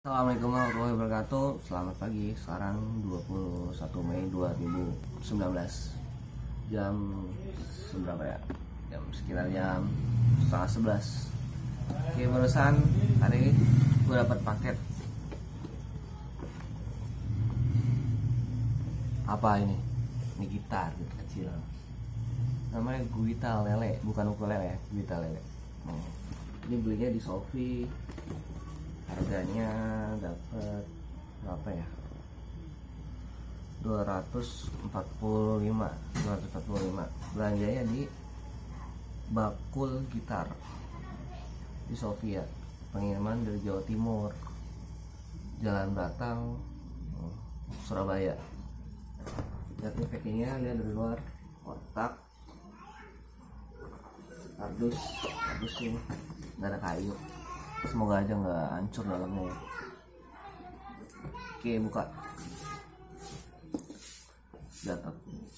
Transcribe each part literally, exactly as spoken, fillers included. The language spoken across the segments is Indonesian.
Assalamualaikum warahmatullahi wabarakatuh. Selamat pagi. Sekarang dua puluh satu Mei dua ribu sembilan belas. Jam seberapa ya? Jam sekitar jam setengah sebelas. Oke, barusan tadi gue dapat paket. Apa ini? Ini gitar gitu, kecil. Namanya guitar lele, bukan ukulele ya, guitar lele. Hmm. Ini belinya di Shopee. Harganya dapat berapa ya? dua ratus empat puluh lima. Belanjanya di Bakul Gitar di Sofia. Pengiriman dari Jawa Timur, Jalan Batang, Surabaya. Lihat nih packingnya, lihat dari luar, kotak, kardus, kardus ini nggak ada kayu. Semoga aja nggak hancur dalamnya ya. Oke, buka. Dapat.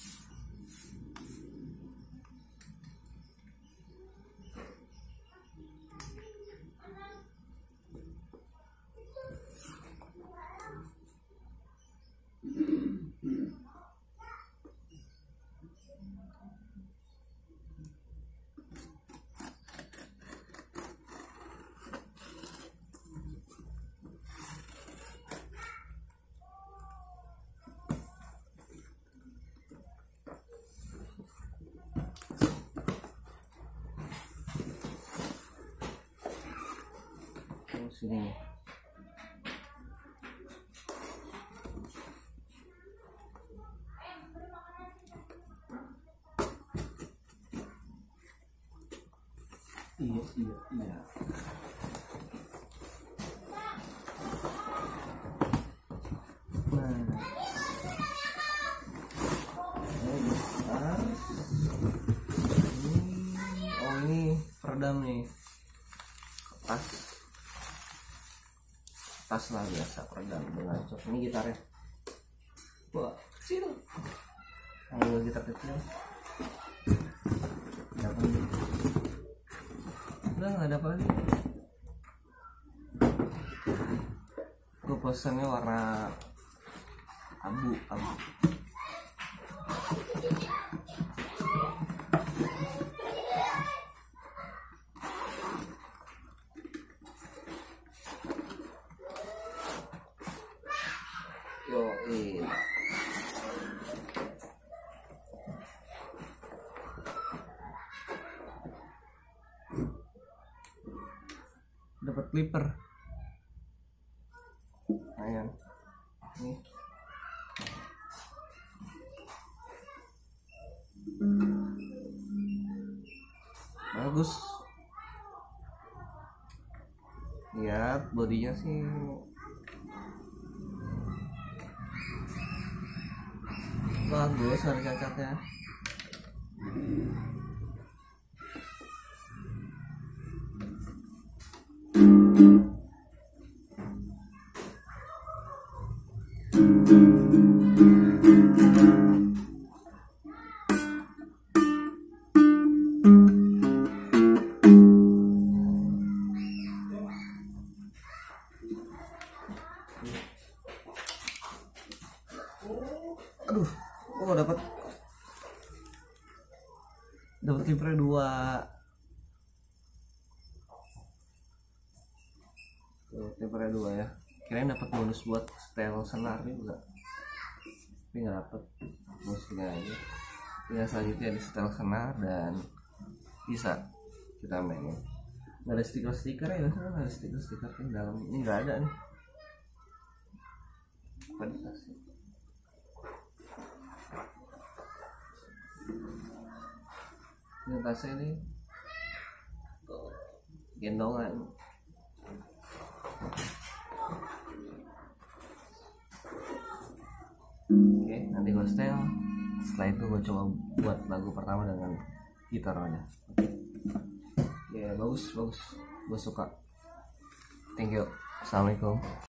Sini iya iya iya nah ini besar ini. Oh, ini peredam nih, kertas tas lah, biasa peredam dengan cok. Ini gitarnya, wah kecil, ambil gitar kecil, dapat udah nggak ada apa lagi. Gue pesennya warna abu abu. Yoi. Dapat clipper. Ayan. Nih. Bagus. Lihat bodinya sih bagus, ada cacatnya. Aduh, oh dapat dapat clipper dua. Tuh, clipper dua ya. Kirain dapat bonus buat setel senar juga, tapi nggak dapat. Bonusnya aja. Ya, selanjutnya di setel senar dan bisa kita mainin. Nggak ada stiker-stiker ya, nggak ada stiker-stiker di dalam. Ini nggak ada nih. Fantastis. Ini tasnya ini tuh, gendongan. Oke, nanti gue setel. Setelah itu gue coba buat lagu pertama dengan gitar aja. Ya, bagus bagus, gue suka. Thank you. Assalamualaikum.